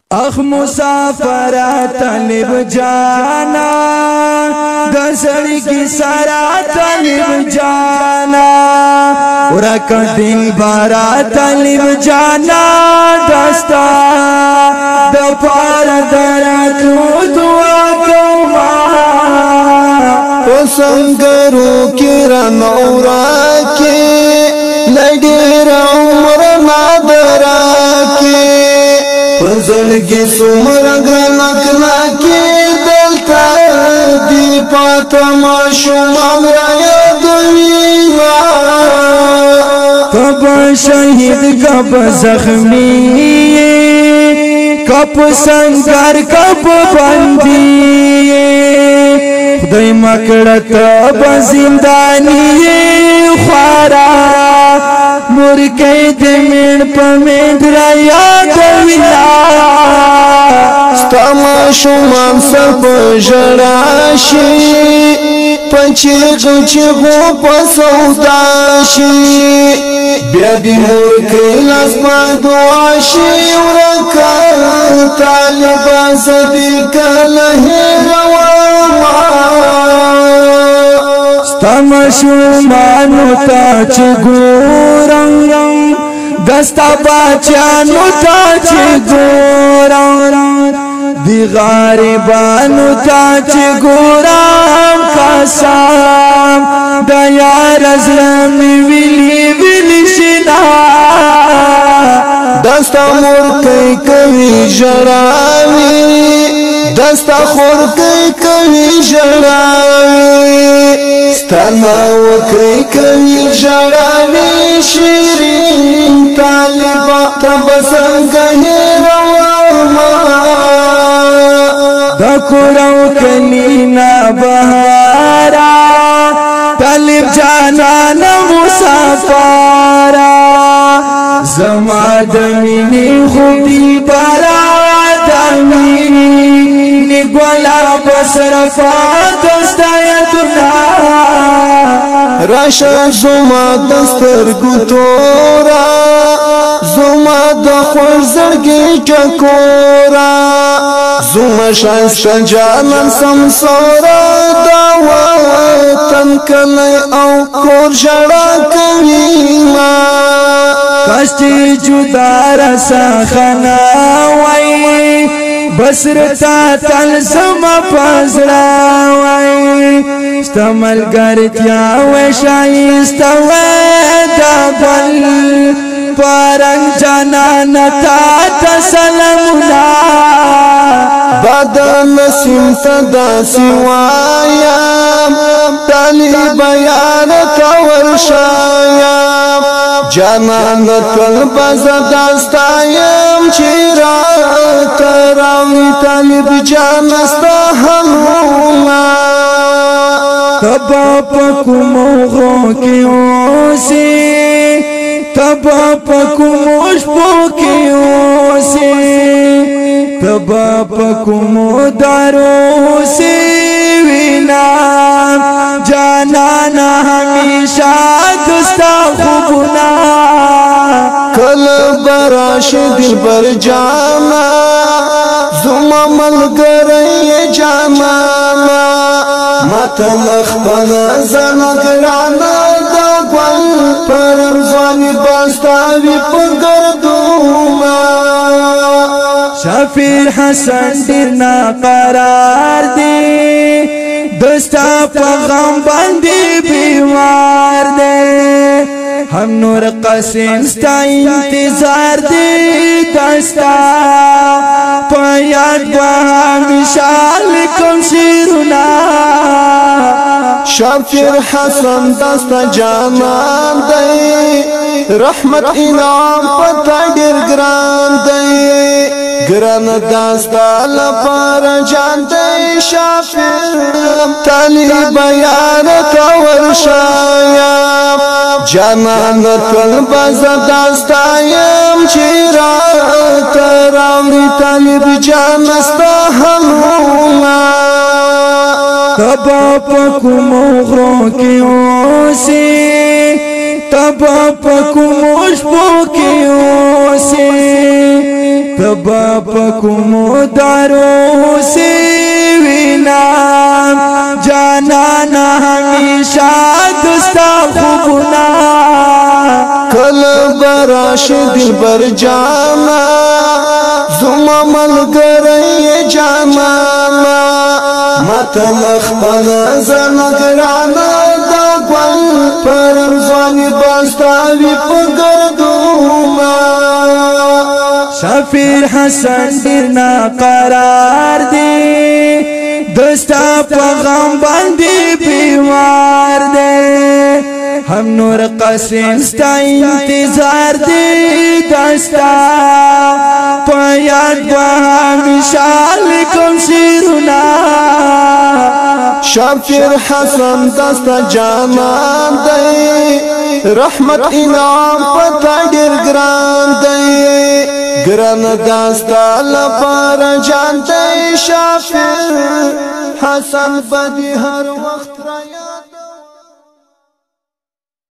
اخ مسافر طالب جانا دسڑی کی سارا طالب جانا ورکا دل بارا طالب جانا دستا دپار دراتو دعا کوما سنگرو کی رنورا کی لگیر عمر نادرا کی پزلگی سمرگنک نکی دلتا دی پاتما شمام رایا دنیا کب شہید کب زخمی کب سنگر کب بندی خدای مکڑت بزندانی خوارا مرکی دمین پمید ریا دویلا ستما شمام سب جراشی پنچیغ چیغو پسوداشی بیادی مرکی لسما دواشی ورکا طالبا صدیق لہی رواما ستما شمانو تا چگورم دستا باچانو تا چگورم دی غاربانو تا چگورم قسم دا یار ازلمی ویلی ویلی شنا دستا مرکی کوي جراوی دستا خورکی کوي جراوی ستانا وکی کوي جراوی شیرین طالبا تبسنگهی رواما دا کورو کلینا بہارا طالب جانانا مسافارا زما دمینی خودی بارا دمینی گولا بسرفا دستایتنا راشا زما دستر گتورا زما دخور زرگی چکورا زما شایستا جانان سمسورا داوطن کلی او کور جڑا کویما کاشتی جدا رسا خناوی بسرتا تلزم پزراوی استمل گرتیا و شایستا و دبل پارنگ جانانتا تسلمنا بعد نسیم تدا سوایم طالب یارتا ورشایم جانان طلب زدستایم چیرا تراوی طالب جانستا حلوما تبا پکو موغو کی اوسی تبا پکو مشپو کی اوسی تبا پکو مدارو سی وینا جانانا ہمیشہ دستا خوبنا کل براشد بر جانا زما ملگری جانانا متن اخبنا زنگرانا دا گل پرم زوانی باستاوی پگردوما شفیع حسن دیر نا قرار دی دستا پا غم بندی بیمار دی ہم نور قسم ستا انتظار دی دستا پا یاد با ہمیشہ لکم شیرنا شفیع حسن دستا جانان دی رحمت انعام پتا ډیر ګران دی ګران داستا لپار جان دی شافر طالب یار تا ورشایا جانان طلب زداستا یم چیرا تراوی طالب جانستا حلوما تبا پکو موغرو کی اوسی تبا پکو مشپو کی اوسی تبا پکمو دارو سی وینا جانانا ہمیشہ دستا خوبنا کل براش دل بر جانا زما ملګری جانا متن خپل زنګرانا دا ګل پر ځواني باستاوي پګردوما شفیع حسن ډیر نا قرار دی دستا په غم باندې بیمار دی هم نور قسم ستا انتظار دی دستا په یاد به همیشه لیکم شعرونه شفیع حسن دستا جانان دی رحمت انعام پتا ډیر ګران دی ګران داستا لپاره جان دی شفیع حسن بدی هر وخت را یاد